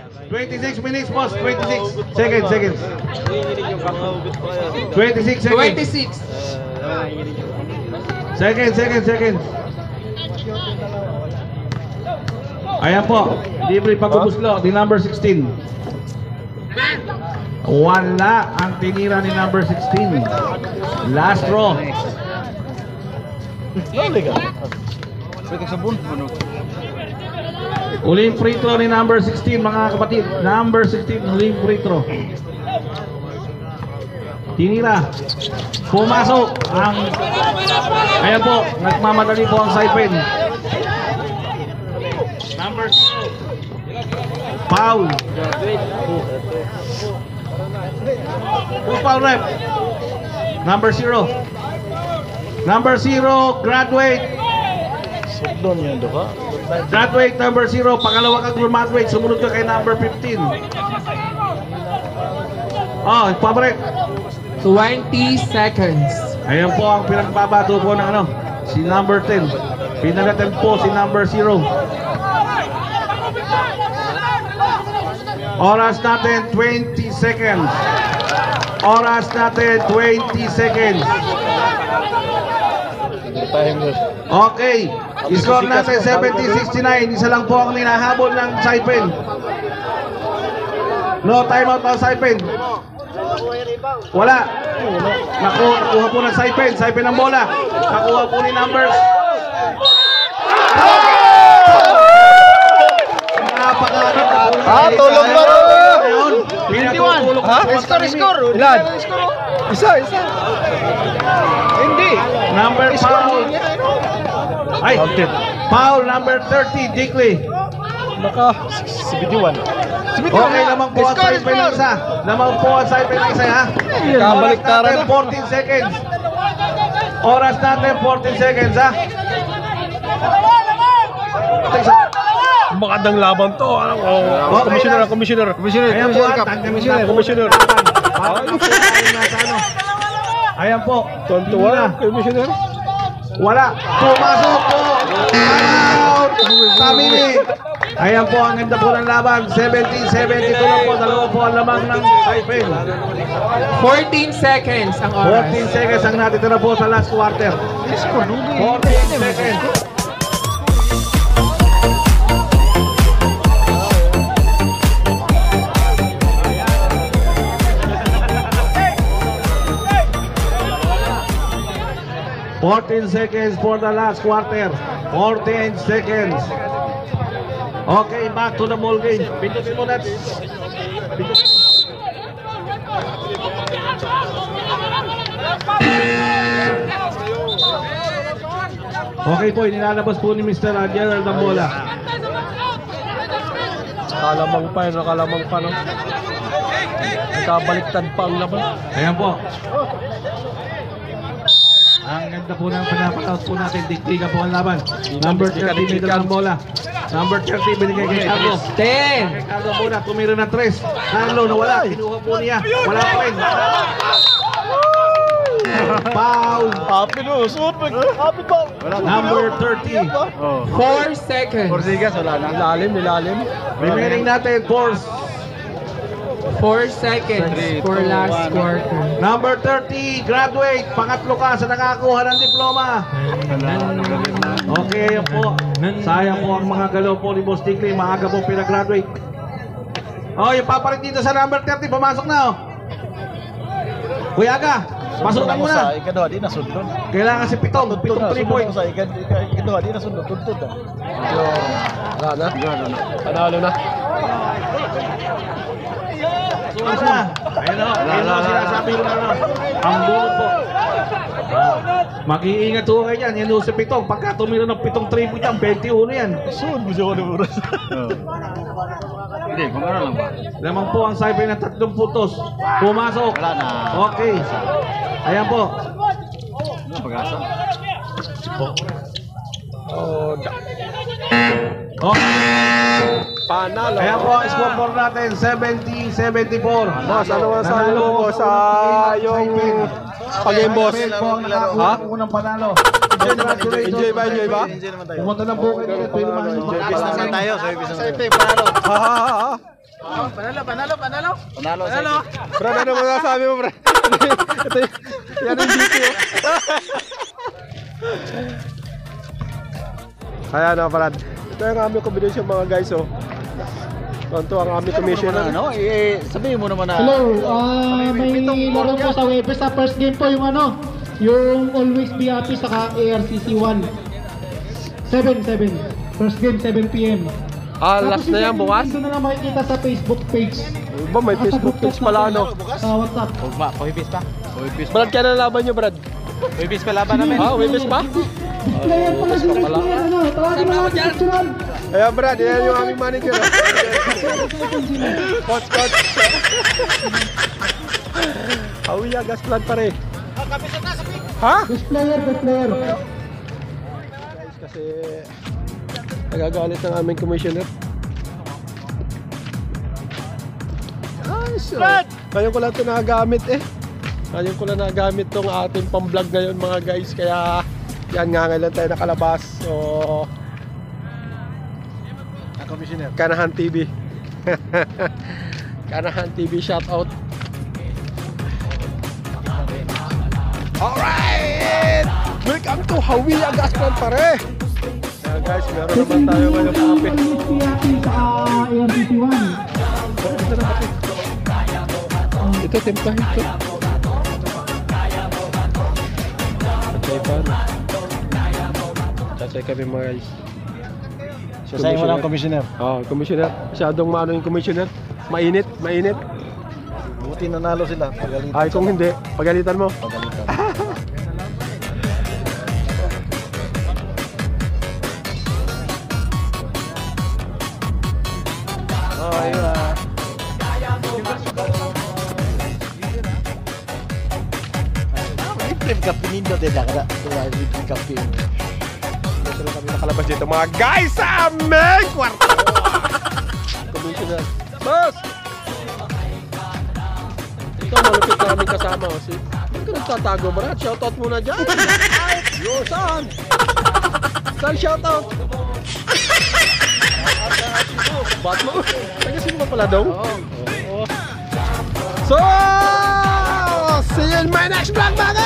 26 minutes, boss. 26 seconds. 26 seconds. 26. Seconds. Ayan po, libre pagubuslo ni number 16. Wala ang tinira ni number 16. Last draw. Uling free throw ni number 16, mga kapatid. Number 16, uling free throw. Tinira. Pumasok ang... Ayan po, nagmamadali po ang Saipen. Number 2. Foul. Who's foul rep? Number 0. Number 0, graduate. Graduate number 0. Pangalawa kang graduate. Sumunod ka kay number 15. Oh, pabrik. 20 seconds. Ayan po ang pinagbabato po ng ano, si number 10. Pinagatan po si number 0. Oras natin 20 seconds. Oras natin 20 seconds. Okay. Score natin 70-69. Isa lang po ang ninahabol ng Saipen. No timeout ng Saipen. Wala. Nakuha po ng Saipen. Saipen ang bola. Nakuha po ni numbers. Tulong mo. 21. Score. Ilan? Isa. Hindi. Number foul. Ay, foul number 30, Dickley. Naka 71. Okay, lamang po ang Saipen ng isa. Lamang po ang Saipen ng isa, ha? Oras natin 14 seconds. Oras natin 14 seconds, ha? Magandang laban to. Commissioner. Ayan po, Commissioner. Ayan po. Tontuwa, Commissioner. Wala. Pumasok po. Out. Family. Ayan po ang ganda po ng laban. 70-72 lang po. Dalawa po ang lamang ng Saipen. 14 seconds ang oras. 14 seconds ang natitira po sa last quarter. 14 seconds. Seconds for the last quarter. 14 seconds. Okay, back to the ball game. Pindutin mo natin. Okay po, inilalabas po ni Mr. Gerald ang bola. Nakalamang pa, no? Nakabaliktad pa ang laban. Ayan po. Ang ganda po ng pinapataos po natin. Diktiga po ang laban. Number 30, middle ng bola. Number 30, binigay kay Carlo. 10. Kay Carlo muna, tumira ng 3. Carlo nawala, kinuha po niya. Wala pa rin. Foul. Happy no, super. Happy pa. Number 30. 4 seconds. Porzigas, wala na. Nilalim. Remaining natin, 4 seconds for last quarter. Number 30, graduate. Pangatlo ka sa nakakuha ng diploma. Okay, yan po. Sayang po ang mga galaw po ni Boss Dickley. Maaga po pinagraduate. Oh, yung papalit dito sa number 30. Pumasok na, oh. Kuya Aga, pasukan mo na. Ikaduha, di nasundon. Kailangan si Pitong 3 points. Ikaduha, di nasundon. Tuntun na. Wala na. Panalo na. Pasukan na. Ayun, oh. Ayun, oh. Sinasabi ko na, oh. Ang bulot po. Mag-iingat po kayo yan. Yan si Pitong. Pagka tumira ng Pitong 3 point yan, 21 yan. Soon mo siya ko ng oras. Hindi, kung ano lang ba? Lamang po ang Saipen ng 3 puntos. Pumasok. Wala na. Okay. Ayan po. Ano ang pag-asa? Panalo. Ayan po ang scoreboard natin. 70-74. Boss, ano nga sa ano mo sa yung pag-game boss? Saipen po ang nakakuha ng unang panalo. Congratulations. Enjoy ba? Enjoy ba? Pumunta ng bukid nila. Pwede naman. Service naman tayo. Service naman tayo. Panalo. Brad, ano masasabi mo, Brad? Ito yan ang duty. Kaya na, Brad. Ito yung aming combination mga guys, oh. Ito ang aming commissioner. Ano? Sabihin mo naman na. Hello, may laro po sa Webes. Sa first game po yung yung Always Be Happy saka ARCC 1. 7. First game 7 PM. Last na yan, bukas? Ito na lang makikita sa Facebook page. Ba, may Facebook page pala, ano? Sa WhatsApp. Brad, kaya nalaban nyo, Brad? Webis pa laban namin. Webis pa? Player pala si next player. Tawagin mo natin picturean. Ayan, Brad, yan yung aming manager. Coach. Hawiya, gas plant pa rin. Ha? Best player. Guys, kasi nagagalit ng aming commissioner. Nice. Ngayon ko lang ito nagagamit eh. Ngayon ko lang nagagamit itong ating pang-vlog ngayon mga guys. Kaya yan nga ngayon tayo nakalabas. So Commissioner. Kanahan TV. Kanahan TV shoutout. Alright! Welcome to Hawiya Gas Plant pare! Ayan guys, meron naman tayo ngayon kape. Always Be Happy saka ARCC 1. Ito na kape. Ito, tempahin ito. Tatay pa. Tatay kami mga guys. Sasayin mo lang, Commissioner. Commissioner. Masyadong maano yung commissioner. Mainit. Buti nanalo sila. Pagalitan. Ay, kung hindi, pagalitan mo. Iprem kapinindo din nakada. Iprem kapin. Sila kami nakalabas dito mga guys sa aming kwarto. Commissioner. Boss! Ito malupit na aming kasama. Ba't ka nagtatago, Brad? Shoutout muna dyan. Yo, saan? Saan shoutout? Ba't mo? Tagasin mo pala daw? Oo. So, see you in my next vlog mga